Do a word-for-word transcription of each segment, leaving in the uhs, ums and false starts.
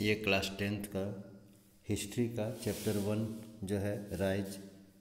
ये class tenth का history का चैप्टर वन जो है राइज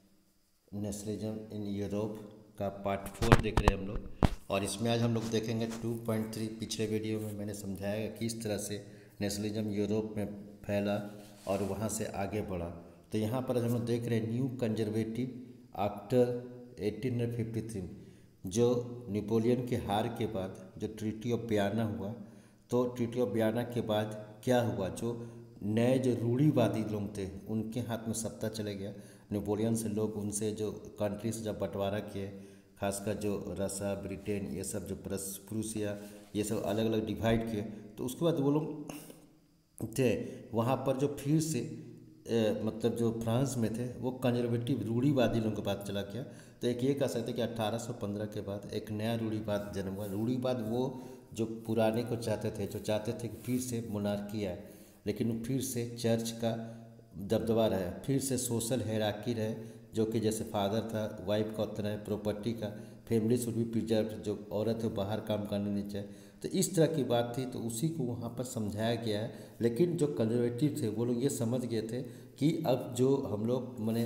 नेशनलिज्म इन यूरोप का पार्ट फोर देख रहे हैं हम लोग। और इसमें आज हम लोग देखेंगे टू पॉइंट थ्री। पिछले वीडियो में मैंने समझाया कि किस तरह से नेशनलिज्म यूरोप में फैला और वहाँ से आगे बढ़ा। तो यहाँ पर हम लोग देख रहे हैं new conservative after eighteen fifty three, जो नेपोलियन के हार के बाद जो ट्रीटी ऑफ वियना हुआ। तो ट्रीटी ऑफ वियना के बाद क्या हुआ, जो नए जो रूढ़िवादी लोग थे उनके हाथ में सत्ता चले गया। नेपोलियन से लोग उनसे जो कंट्री से जब बंटवारा किए, खासकर जो रसा ब्रिटेन ये सब जो प्रूसिया ये सब अलग अलग डिवाइड किए, तो उसके बाद वो लोग थे वहाँ पर जो फिर से ए, मतलब जो फ्रांस में थे वो कंजर्वेटिव रूढ़िवादी लोगों के पास चला गया। तो एक ये कह सकते कि अठारह सौ पंद्रह के बाद एक नया रूढ़िवाद जन्म हुआ। रूढ़िवाद वो जो पुराने को चाहते थे, जो चाहते थे कि फिर से मोनार्की आए, लेकिन फिर से चर्च का दबदबा रहे, फिर से सोशल हायरार्की रहे, जो कि जैसे फादर था वाइफ का उतना है, प्रॉपर्टी का, फैमिली शुड बी प्रिजर्व, जो औरत है बाहर काम करने नहीं चाहिए। तो इस तरह की बात थी, तो उसी को वहाँ पर समझाया गया है। लेकिन जो कंजर्वेटिव थे वो लोग ये समझ गए थे कि अब जो हम लोग माने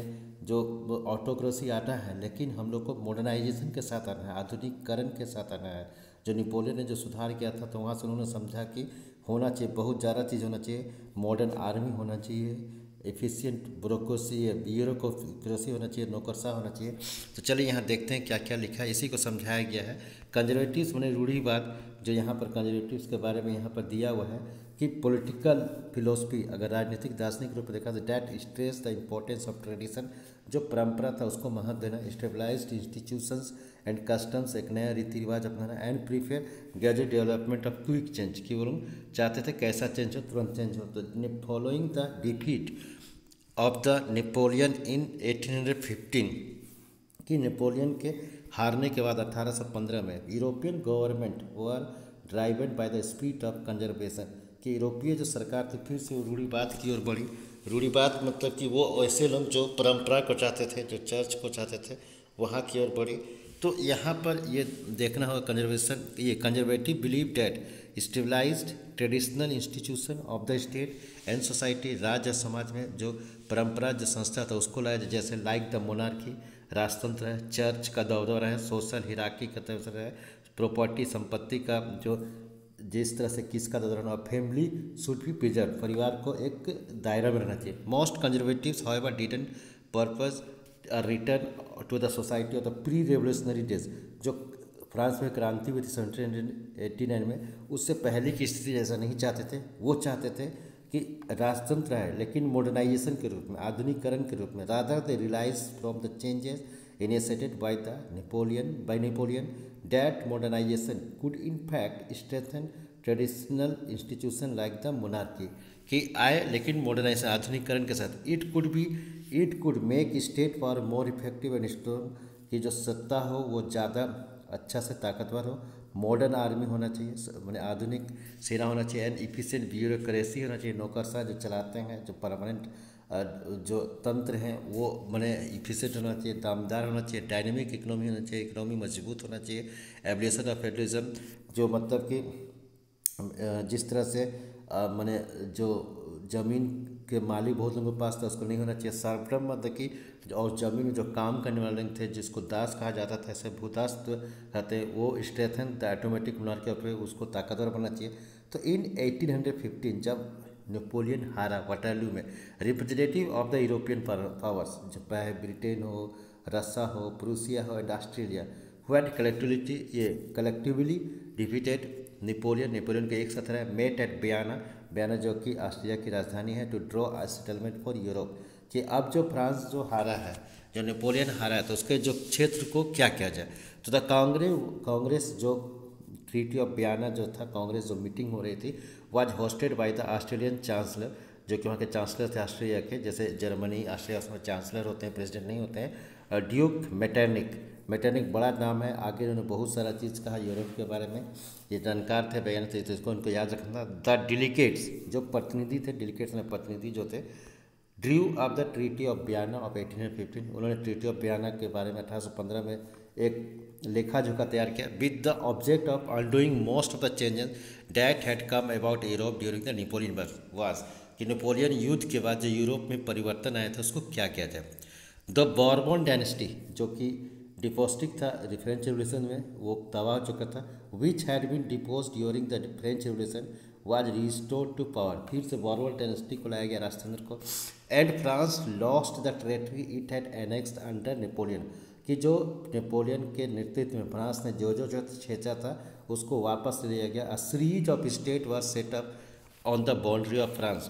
जो ऑटोक्रेसी आना है, लेकिन हम लोग को मॉडर्नाइजेशन के साथ आना है, आधुनिकीकरण के साथ आना है। जो नेपोलियन ने जो सुधार किया था, तो वहाँ से उन्होंने समझा कि होना चाहिए, बहुत ज़्यादा चीज़ होना चाहिए, मॉडर्न आर्मी होना चाहिए, एफिशिएंट ब्यूरोक्रेसी ब्यूरोक्रेसी होना चाहिए, नौकरशाह होना चाहिए। तो चलिए यहाँ देखते हैं क्या क्या लिखा है, इसी को समझाया गया है। कंजर्वेटिव्स मैंने रूढ़िवाद जो यहाँ पर कंजर्वेटिव्स के बारे में यहाँ पर दिया हुआ है कि पॉलिटिकल फिलोसफी, अगर राजनीतिक दार्शनिक रूप में देखा तो that stress the importance of tradition, जो परंपरा था उसको महत्व देना, स्टेबलाइज्ड इंस्टीट्यूशंस एंड कस्टम्स, एक नया रीति रिवाज अपनाना, and prefer gadget development of quick change, कि वो लोग चाहते थे कैसा चेंज हो तुरंत चेंज हो। तो following the defeat of the Napoleon in eighteen fifteen, कि नेपोलियन के हारने के बाद अठारह सौ पंद्रह में European government were driven by the spirit of conservation, कि यूरोपीय जो सरकार थी फिर से वो रूढ़िवाद की ओर बढ़ी। रूढ़िवाद मतलब कि वो ऐसे लोग जो परंपरा को चाहते थे, जो चर्च को चाहते थे, वहाँ की ओर बढ़ी। तो यहाँ पर ये देखना होगा कंजर्वेशन, ये conservative believe that stabilized traditional institution of the state and society, राज्य समाज में जो परंपरा जो संस्था था उसको लाया, जैसे लाइक द मोनार्की राजतंत्र है, चर्च का दौर है, सोशल हिराकी का तरफ है, प्रॉपर्टी संपत्ति का जो जिस तरह से किसका दौरान, और फैमिली शुड बी प्रिजर्व, परिवार को एक दायरा में रहना चाहिए। Most conservatives however didn't purpose return to the society of the pre revolutionary days, जो फ्रांस में क्रांति हुई थी सेवनटीन एट्टी नाइन में, उससे पहले की स्थिति जैसा नहीं चाहते थे। वो चाहते थे कि राजतंत्र है लेकिन मॉडर्नाइजेशन के रूप में, आधुनिकीकरण के रूप में, rather they realise from the changes initiated by the Napoleon by Napoleon that modernisation could in fact strengthen traditional institution like the monarchy, कि आए लेकिन मॉडर्नाइजेशन आधुनिकीकरण के साथ, it could be it could make state for more effective and strong, कि जो सत्ता हो वो ज़्यादा अच्छा से ताकतवर हो, मॉडर्न आर्मी होना चाहिए, मैंने आधुनिक सेना होना चाहिए, एंड इफिशिएंट ब्यूरोक्रेसी होना चाहिए, नौकरशाह जो चलाते हैं, जो परमानेंट जो तंत्र हैं वो मैंने इफिशिएंट होना चाहिए, दामदार होना चाहिए, डायनेमिक इकोनॉमी होना चाहिए, इकोनॉमी मजबूत होना चाहिए, एब्लिएशन ऑफ फेडरलिज्म, जो मतलब कि जिस तरह से मैंने जो ज़मीन के मालिक बहुत लोगों के पास था उसको नहीं होना चाहिए, सर्वप्रथम मतलब कि और ज़मीन में जो काम करने वाले लोग थे जिसको दास कहा जाता था, ऐसे भूदास रहते, वो strengthen the automatic monarchy of, उसको ताकतवर बनना चाहिए। तो इन एटीन फिफ्टीन जब नेपोलियन हारा वाटरलू में, representative of the European powers, जो चाहे ब्रिटेन हो, रसा हो, प्रूसिया हो and Australia, who had collectivity ये कलेक्टिवली डिफीटेड नेपोलियन, नेपोलियन के एक साथ रहे, मेट एट वियना, वियना जो कि ऑस्ट्रिया की राजधानी है, to draw a settlement for Europe, कि अब जो फ्रांस जो हारा है, जो नेपोलियन हारा है, तो उसके जो क्षेत्र को क्या किया जाए। तो द कांग्रेस कांग्रेस जो ट्रीटी ऑफ वियना जो था, कांग्रेस जो मीटिंग हो रही थी, was hosted by the Australian chancellor, जो कि वहाँ के चांसलर थे ऑस्ट्रेलिया के, जैसे जर्मनी ऑस्ट्रिया उसमें चांसलर होते हैं, प्रेसिडेंट नहीं होते हैं, ड्यूक मेटरनिक। मेटरनिक बड़ा नाम है, आगे उन्होंने बहुत सारा चीज़ कहा यूरोप के बारे में, ये जानकार थे, बयान थे, तो इसको उनको याद रखना। द डेलीगेट्स जो प्रतिनिधि थे, डेलीगेट्स में प्रतिनिधि जो थे, drew of the treaty of Vienna of eighteen fifteen, उन्होंने ट्रीटी ऑफ वियना के बारे में अठारह सौ पंद्रह में एक लेखा जोखा तैयार किया with the object of undoing most of the changes that had come about Europe during the Napoleon wars, कि नेपोलियन युद्ध के बाद जो यूरोप में परिवर्तन आया था उसको क्या किया जाए। द बॉर्बन डायनेस्टी, जो कि डिपोस्टिक था फ्रेंच रेवोल्यूशन में, वो तबाह हो चुका था, which had been deposed during the French revolution was restored to power, फिर से बॉर्बन डायनेस्टी को लाया गया राजतंत्र को। And France lost the territory it had annexed under Napoleon, कि जो नेपोलियन के नेतृत्व में फ्रांस ने जो जो जो क्षेत्र था उसको वापस लिया गया। A series of state were set up on the boundary of France.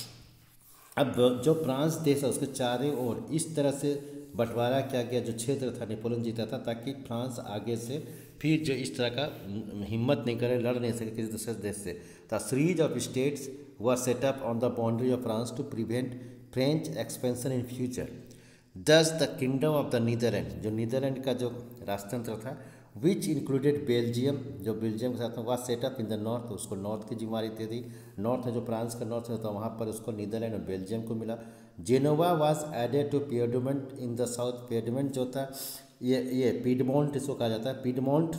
अब जो फ्रांस देश है उसके चारों ओर इस तरह से बंटवारा किया गया जो क्षेत्र था नेपोलियन जीता था, ताकि फ्रांस आगे से फिर जो इस तरह का हिम्मत नहीं करे, लड़ नहीं सके किसी दूसरे देश से। The series of states were set up on the boundary of France to prevent French expansion in future. Thus the kingdom of the Netherlands, जो नीदरलैंड का जो राजतंत्र था, विच इंक्लूडेड बेल्जियम, जो बेल्जियम के साथ में वह सेटअप इन द नॉर्थ, उसको नॉर्थ की जिम्मेदारी दे दी। नॉर्थ में जो फ्रांस का नॉर्थ था वहाँ पर उसको नीदरलैंड और बेल्जियम को मिला। Genoa was added to Piedmont in the south. Piedmont जो था ये ये पिडमोंट इसको कहा जाता है। पिडमोंट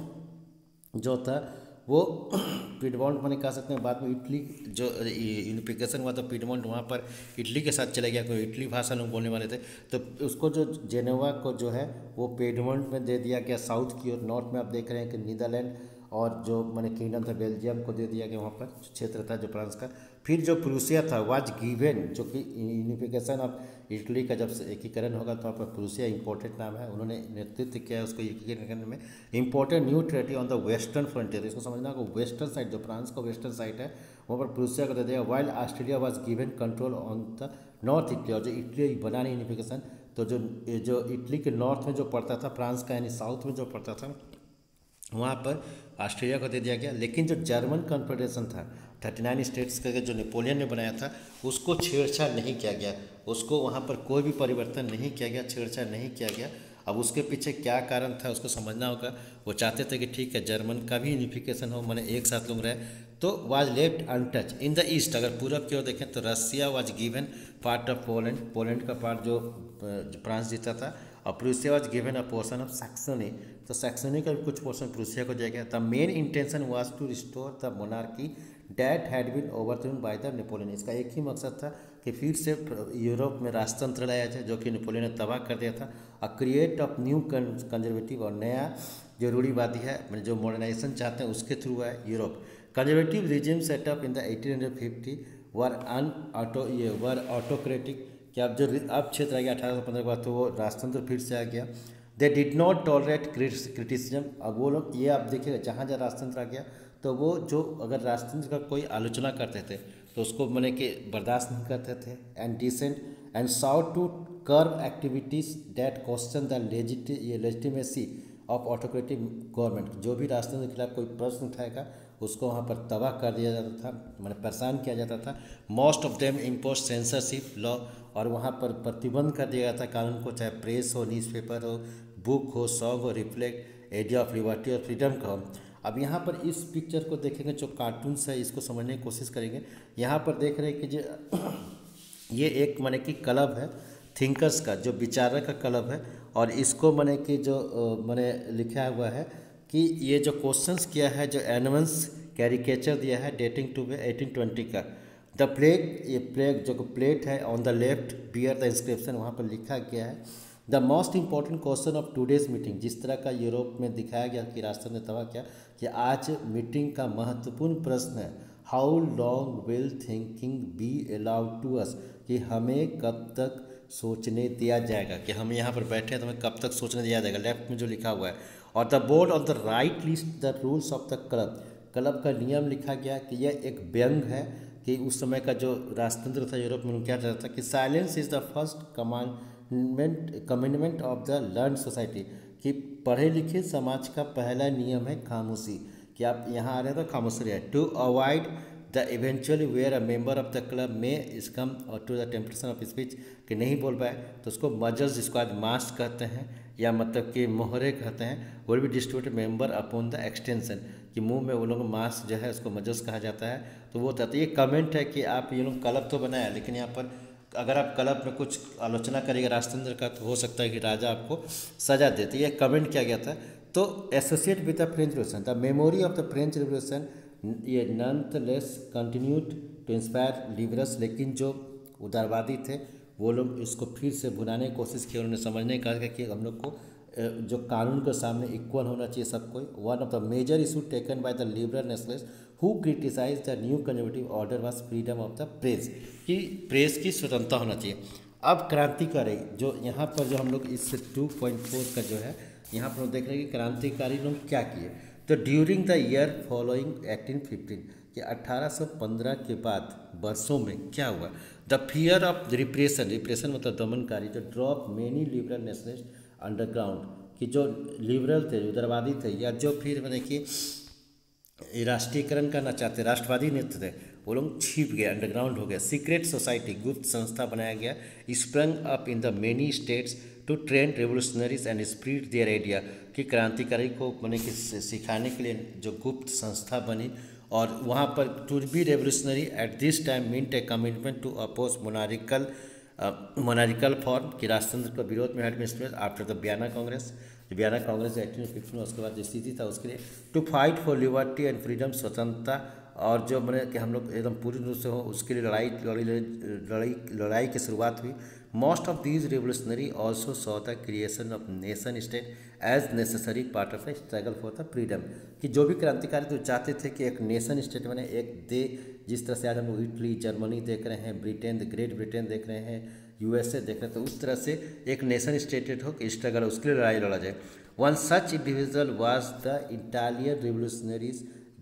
जो था वो पिडमोंट मैंने कह सकते हैं बाद में इटली जो यूनिफिकेशन हुआ था पिडमोंट वहाँ पर इटली के साथ चले गया, कोई इटली भाषा लोग बोलने वाले थे, तो उसको जो जेनेवा को जो है वो पिडमोंट में दे दिया गया साउथ की ओर। नॉर्थ में आप देख रहे हैं कि नीदरलैंड और जो मैंने किंगडम था बेल्जियम को दे दिया गया, वहाँ पर क्षेत्र था जो फ्रांस का। फिर जो प्रूसिया था वाज गिवन, जो कि यूनिफिकेशन ऑफ इटली का जब एकीकरण होगा तो वहाँ पर प्रूसिया इंपॉर्टेंट नाम है, उन्होंने नेतृत्व किया उसको एकीकरण करने में। Important new territory on the western frontier, इसको समझना को वेस्टर्न साइड जो फ्रांस का वेस्टर्न साइड है वहाँ पर प्रूसिया को दे दिया। While Australia was given control on the north Italy, और जो इटली बना नहीं यूनिफिकेशन, तो जो जो इटली के नॉर्थ में जो पड़ता था फ्रांस का, यानी साउथ में जो पड़ता था वहाँ पर ऑस्ट्रेलिया को दे दिया गया। लेकिन जो जर्मन कॉन्फेडरेशन था थर्टी नाइन स्टेट्स का जो नेपोलियन ने बनाया था उसको छेड़छाड़ नहीं किया गया, उसको वहाँ पर कोई भी परिवर्तन नहीं किया गया, छेड़छाड़ नहीं किया गया। अब उसके पीछे क्या कारण था उसको समझना होगा। वो चाहते थे कि ठीक है जर्मन का भी यूनिफिकेशन हो, मैंने एक साथ लोग रहे, तो was left untouch in the east. अगर पूरब की ओर देखें तो Russia was given part of Poland, Poland का पार्ट जो फ्रांस जीता था, और Prussia was given a portion of Saxony, तो सैक्सनी का भी कुछ पोर्शन प्रूसिया को दिया गया। The main intention was to restore the monarchy that had been overthrown by the Napoleon. इसका एक ही मकसद था कि फिर से यूरोप में राजतंत्र लाया जाए जो कि नेपोलियन ने तबाह कर दिया था। A create of new conservative, और नया जो रूढ़ीवादी है जो मॉडर्नाइजेशन चाहते हैं उसके थ्रू है Europe. Conservative regime setup in the eighteen fifty were un auto ये वर ऑटोक्रेटिक, कि अब जो अब क्षेत्र आ गया अठारह सौ पंद्रह के बाद तो वो राजतंत्र फिर से आ गया। They did not tolerate criticism. अब वो लोग ये आप देखिएगा जहाँ जहाँ राजतंत्र आ गया तो वो जो अगर राजतंत्र का कोई आलोचना करते थे तो उसको मैंने कि बर्दाश्त नहीं करते थे। And dissent and sought to curb activities that question the legit ये लेजिटिमेसी ऑफ ऑटोक्रेटिक गवर्नमेंट। जो भी राजतंत्र के खिलाफ कोई प्रश्न उठाएगा उसको वहाँ पर तबाह कर दिया जाता था, मैंने परेशान किया जाता था। Most of them impose censorship law, और वहाँ पर प्रतिबंध कर दिया जाता कानून को, चाहे प्रेस हो, न्यूज़पेपर हो, बुक हो, सॉन्ग हो, रिफ्लेक्ट एरिया ऑफ लिबर्टी और फ्रीडम का हो। अब यहाँ पर इस पिक्चर को देखेंगे जो कार्टून्स है इसको समझने की कोशिश करेंगे। यहाँ पर देख रहे हैं कि जो ये एक माने कि क्लब है थिंकर्स का, जो विचारक का क्लब है, और इसको माने कि जो मैंने लिखा हुआ है कि ये जो क्वेश्चंस किया है, जो एनवंस कैरिकेचर दिया है डेटिंग टू एटीन ट्वेंटी का। द प्लेट, ये प्लेट जो प्लेट है on the left bear the inscription, वहाँ पर लिखा गया है the most important question of today's meeting. जिस तरह का यूरोप में दिखाया गया कि राष्ट्र ने तबाह किया कि आज मीटिंग का महत्वपूर्ण प्रश्न है how long will thinking be allowed to us, कि हमें कब तक सोचने दिया जाएगा, कि हम यहाँ पर बैठे हैं तो हमें कब तक सोचने दिया जाएगा, लेफ्ट में जो लिखा हुआ है। और the board of the right list the rules of the club, club का नियम लिखा गया कि यह एक व्यंग है कि उस समय का जो राजतंत्र था यूरोप में क्या चाहता था कि silence is the first commandment commandment of the learn society, कि पढ़े लिखे समाज का पहला नियम है खामोशी, कि आप यहाँ आ रहे हैं तो खामोशी रहे। To avoid the eventually where a member of the club में इस कम और to the temptation of speech, कि नहीं बोल पाए तो उसको मजल्स, जिसको आज मास्क कहते हैं या मतलब कि मोहरे कहते हैं, वो भी distributed member upon the extension, कि मुंह में वो लोग मास्क जो है उसको मजल्स कहा जाता है। तो वो कहते ये कमेंट है कि आप ये लोग क्लब तो बनाया, लेकिन यहाँ पर अगर आप क्लब में कुछ आलोचना करेंगे राजतंत्र का तो हो सकता है कि राजा आपको सजा देते, ये कमेंट किया गया था। तो associate with the French revolution, the memory of the French revolution ये nonetheless continued to inspire liberals, लेकिन जो उदारवादी थे वो लोग इसको फिर से भुनाने की कोशिश की। उन्होंने समझने का कि हम लोग को जो कानून के सामने इक्वल होना चाहिए सब कोई। One of the major issue taken by the liberal nationalist who criticise the new conservative order was freedom of the press, कि प्रेस की स्वतंत्रता होना चाहिए। अब क्रांतिकारी जो यहाँ पर जो हम लोग इस टू पॉइंट फोर का जो है यहाँ पर देख रहे हैं कि क्रांतिकारी लोग क्या किए। तो during the year following eighteen fifteen कि अठारह सौ पंद्रह के बाद वर्षों में क्या हुआ, the fear of repression, repression मतलब दमनकारी, जो drop many liberal nationalist underground, कि जो लिबरल थे, उदारवादी थे, या जो फिर मैंने कि राष्ट्रीयकरण करना चाहते, राष्ट्रवादी नेता थे, वो लोग छिप गए, अंडरग्राउंड हो गया। सीक्रेट सोसाइटी, गुप्त संस्था बनाया गया, sprung up in the many states to train revolutionaries and spread their idea, कि क्रांतिकारी को मैंने कि सिखाने के लिए जो गुप्त संस्था बनी। और वहाँ पर to be revolutionary at this time meant a commitment to oppose monarchical monarchical form, कि राजतंत्र के विरोध में administrate after the Vienna Congress, जो बियाना कांग्रेस एटीन फिफ्टीन उसके बाद जो स्थिति था उसके लिए to fight for liberty and freedom, स्वतंत्रता, और जो मैंने कि हम लोग एकदम पूरी रूप से हो उसके लिए लड़ाई लड़ी लड़ाई लड़ाई की शुरुआत हुई। Most of these revolutionary also saw the creation of nation state as necessary part of the struggle for the freedom, कि जो भी क्रांतिकारी तो चाहते थे कि एक नेशन स्टेट बने, एक दे, जिस तरह से आज हम लोग इटली, जर्मनी देख रहे हैं, ब्रिटेन, ग्रेट ब्रिटेन देख रहे हैं, यूएसए देख रहे हैं, तो उस तरह से एक नेशन स्टेटेड हो कि स्ट्रगल उसके लिए लड़ाई लड़ा जाए। One such individual was the Italian revolutionaries,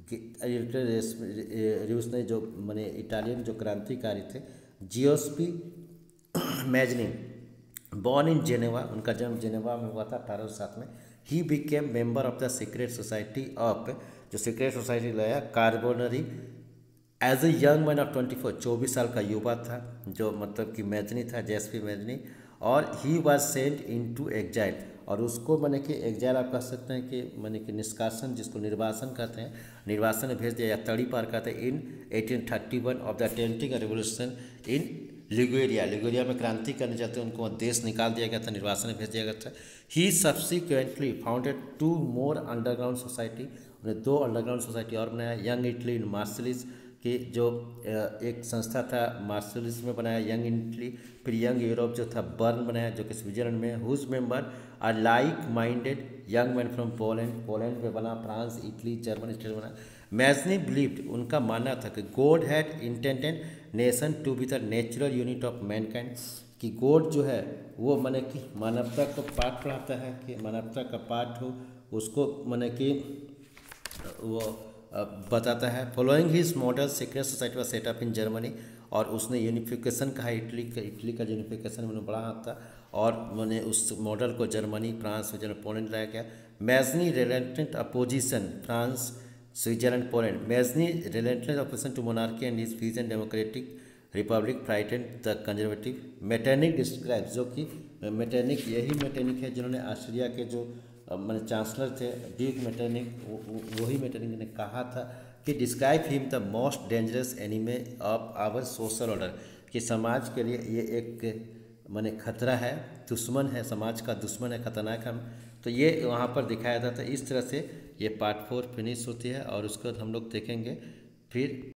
revolutionary जो माने इटालियन जो क्रांतिकारी थे, Giuseppe Mazzini, born in Geneva, उनका जन्म जेनेवा में हुआ था अठारह सौ सात में। He became member of the secret society of, जो सीक्रेट सोसाइटी लाया Carbonari, as a young man of twenty four, चौबीस साल का युवा था, जो मतलब कि मैजनी था, जेएसपी मैजनी। और he was sent into exile, और उसको मैंने कि एग्जाइल आप कह सकते हैं कि मैंने कि निष्कासन, जिसको निर्वासन कहते हैं, निर्वासन में भेज दिया या तड़ी पार कहते हैं, in eighteen thirty one of the attempting revolution in Liguria, Liguria में क्रांति करने जाते हैं, उनको देश निकाल दिया गया था, निर्वासन में भेज दिया गया था। He subsequently founded two more underground society, उन्हें दो अंडरग्राउंड सोसाइटी और बनाया। यंग इटली इन मार्शलिस, कि जो एक संस्था था मार्शलिस में बनाया यंग इटली। फिर यंग यूरोप जो था बर्न बनाया, जो कि स्विट्जरलैंड में, whose member are like minded young man from Poland, Poland में बना, फ्रांस, इटली, जर्मनी स्टेट बना। मैजनी बिलीव्ड, उनका मानना था कि God had intended nation to be the natural unit of mankind, कि गॉड जो है वो माने कि मानवता को पाठ पढ़ाता है, कि मानवता का पाठ हो उसको माने कि वो बताता है। Following his model secret society was set up in Germany, और उसने यूनिफिकेशन कहा, इटली का इटली का यूनिफिकेशन मैंने बड़ा हाथ था, और मैंने उस मॉडल को जर्मनी, फ्रांस, स्विट्जरलैंड, पोलैंड लाया गया। Mazzini related opposition, France, Switzerland, Poland. Mazzini related opposition to monarchy and his vision democratic republic frightened the conservative. Metternich describe, जो कि मेटरनिक यही मेटरनिक है जिन्होंने ऑस्ट्रिया के जो मैंने चांसलर थे ड्यूक मेटरनिक, वही मेटरनिक ने कहा था कि describe him the most dangerous enemy of our social order, कि समाज के लिए ये एक मैंने खतरा है, दुश्मन है, समाज का दुश्मन है, खतरनाक हम। तो ये वहाँ पर दिखाया था। तो इस तरह से ये पार्ट फोर फिनिश होती है, और उसके बाद हम लोग देखेंगे फिर